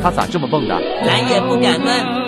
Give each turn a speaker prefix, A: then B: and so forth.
A: 他咋这么蹦的？
B: 咱也不敢问。